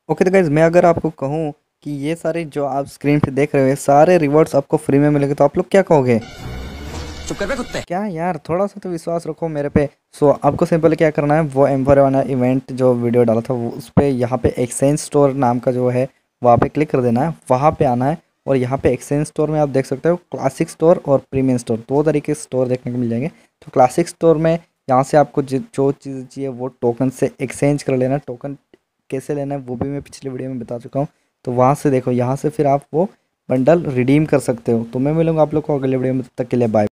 Okay तो guys मैं अगर आपको कहूँ कि ये सारे जो आप स्क्रीन पे देख रहे हो ये सारे रिवॉर्ड्स आपको फ्री में मिलेंगे तो आप लोग क्या कहोगे? चुप कर बे कुत्ते। क्या यार, थोड़ा सा तो विश्वास रखो मेरे पे। सो आपको सिंपल क्या करना है, वो एम्पर वाला इवेंट जो वीडियो डाला था वो उस पर यहाँ पे एक्सचेंज स्टोर नाम का जो है वहाँ पे क्लिक कर देना है, वहाँ पे आना है। और यहाँ पे एक्सचेंज स्टोर में आप देख सकते हो क्लासिक स्टोर और प्रीमियम स्टोर, दो तरीके के स्टोर देखने को मिल जाएंगे। तो क्लासिक स्टोर में यहाँ से आपको जो चीज़ चाहिए वो टोकन से एक्सचेंज कर लेना। टोकन कैसे लेना है वो भी मैं पिछले वीडियो में बता चुका हूँ। तो वहाँ से देखो, यहाँ से फिर आप वो बंडल रिडीम कर सकते हो। तो मैं मिलूंगा आप लोग को अगले वीडियो में, तब तक के लिए बाय।